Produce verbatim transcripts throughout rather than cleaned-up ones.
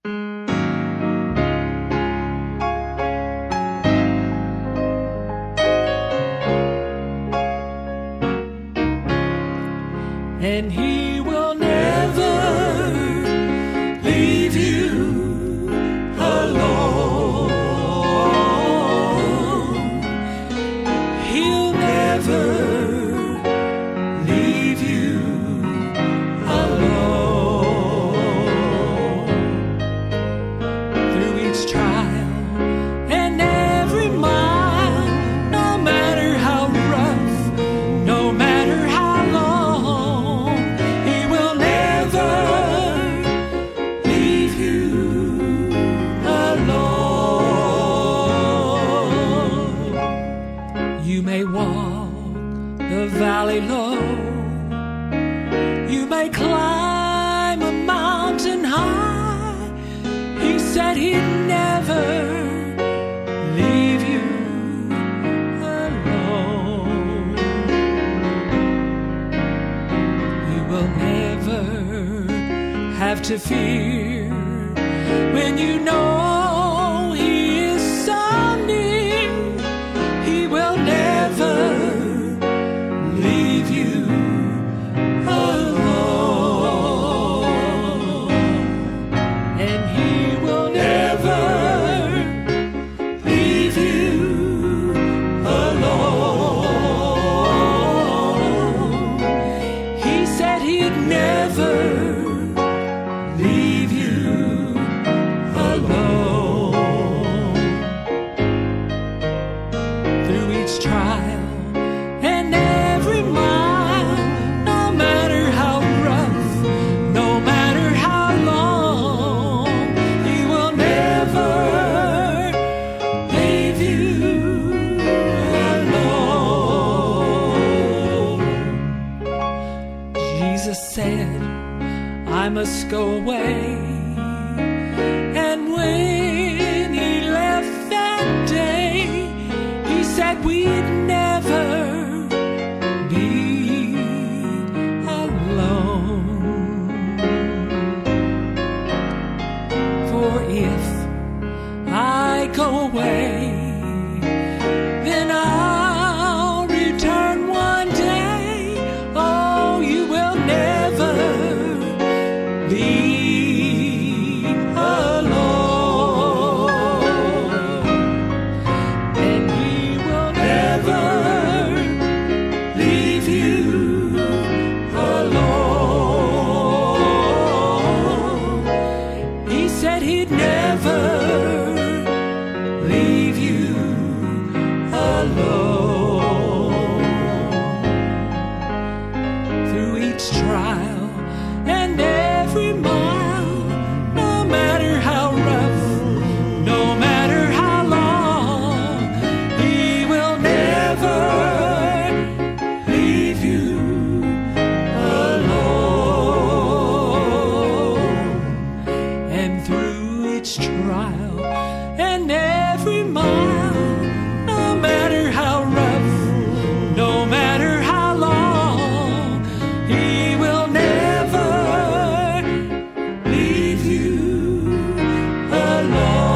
And he will never leave you alone. He'll never leave you alone. Through each trial and every mile, no matter how rough, no matter how long, he will never leave you alone. You may walk the valley low, you may climb a mountain high. He said he'd never leave you alone. You will never have to fear when you know he is so near. He will never leave you alone. And he will never leave you alone. He said he'd never leave you alone. Through each trial and every mile, no matter how rough, no matter how long, he will never leave you alone. Jesus said, I must go away. And when he left that day, he said we'd never be alone. For if I go away, then I'll return one day. Oh, you will never be alone. And he will never leave you alone. He said he'd never leave you alone. Through each trial and every mile, no matter how rough, no matter how long, he will never leave you alone. And through each trial and every mile, no matter how rough, no matter how long, he will never leave you alone.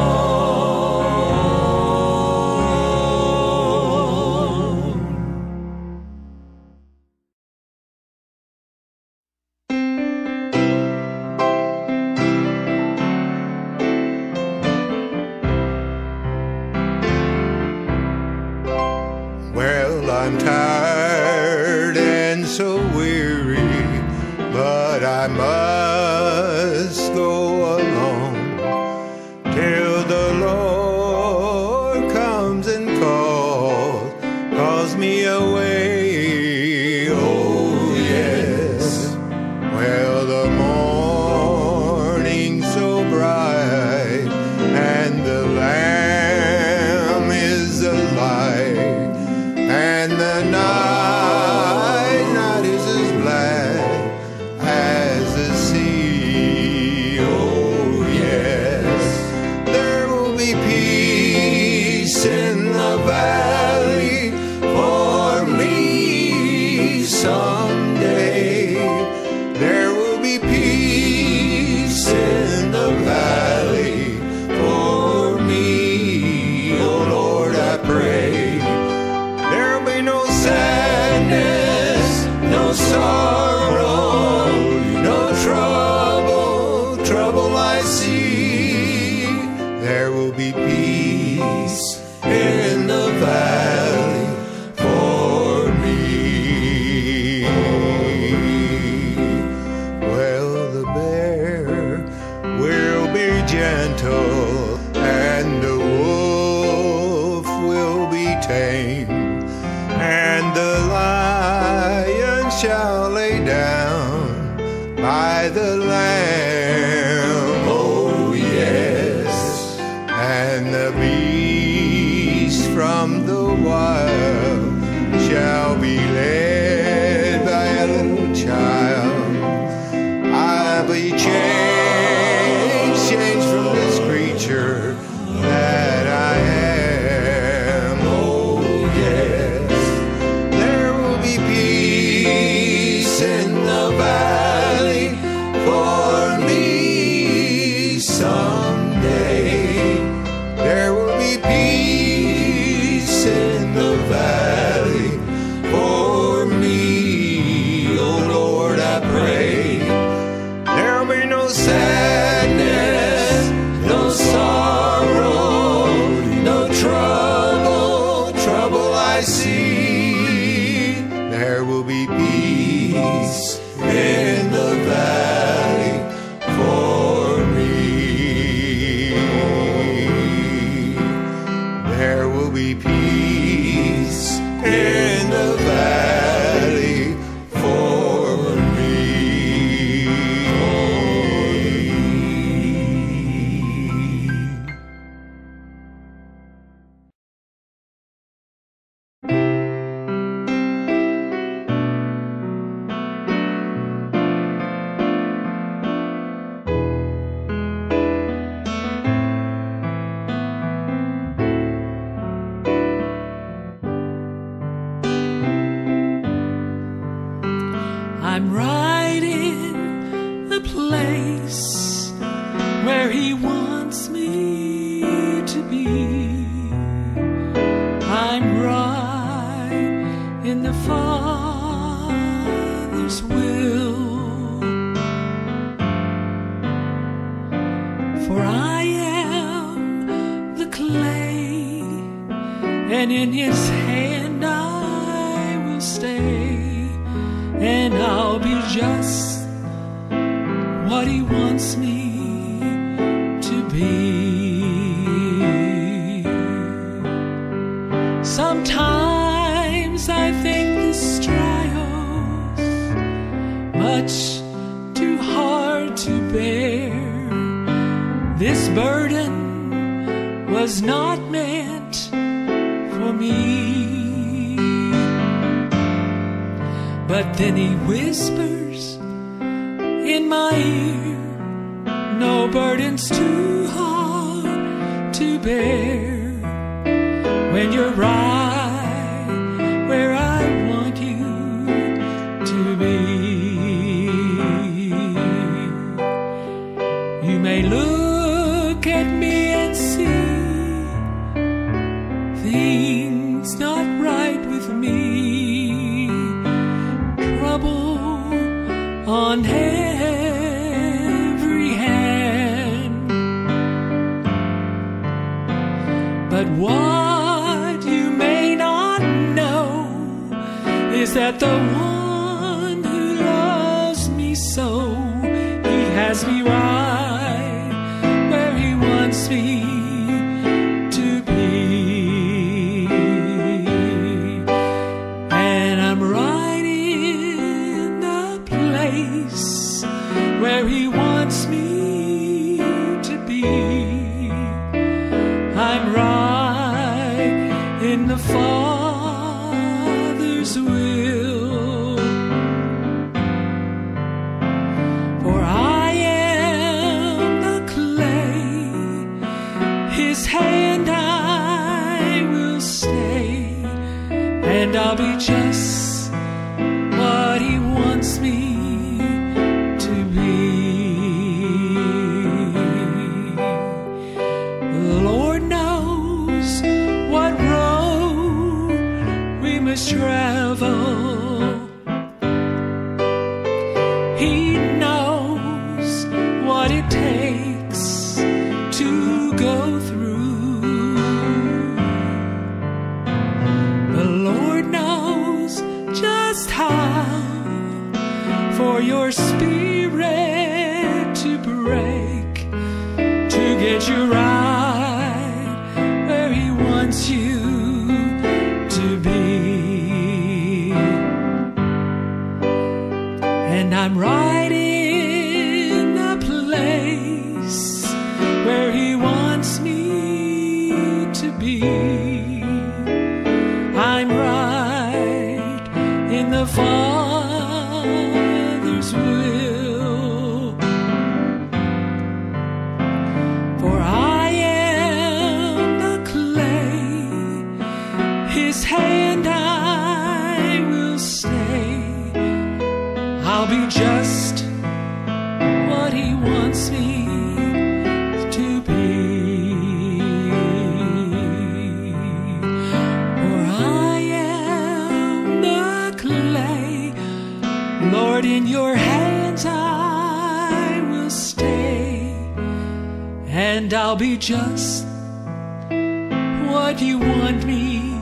trouble I see. There will be peace in the valley for me. Well, the bear will be gentle, and the wolf will be tame, and the lion shall lay down by the lamb. Oh yes, and the beast from the wild shall be led by a little child. I'll be changed, changed from this creature that I am. Oh yes, there will be peace in the valley for me someday. There will be peace in the valley for me. Oh Lord, I pray there'll be no sadness, no sorrow, no trouble, trouble I see. There will be peace in the valley for me. There will be peace in the valley for me. I'm right in the place where He wants me to be. I'm right in the Father's will, for I am the clay, and in His hand I will stay. And I'll be just what He wants me to be. Sometimes I think this trial's much too hard to bear. This burden was not meant for me. But then He whispers in my ear, no burden's too hard to bear. When you're right where I want you to be, you may look at me and see things not right with me. On every hand, but what you may not know is that the one who loves me so, He has me right where He wants me to be. And I'm right where He wants me to be. I'm right in the Father's will, for I am the clay, His hand I will stay, and I'll be just what He wants me to be. The Lord knows what road we must travel. He knows what it takes takes to go through. The Lord knows just how for your spirit to break, to get you right where He wants you to be. And I'm right in the place where He wants me to be. I'm right in the Father's will, for I am the clay, His hand I will stay. I'll be just what He wants me to be. For I am the clay, Lord, in your hands I will stay, and I'll be just what you want me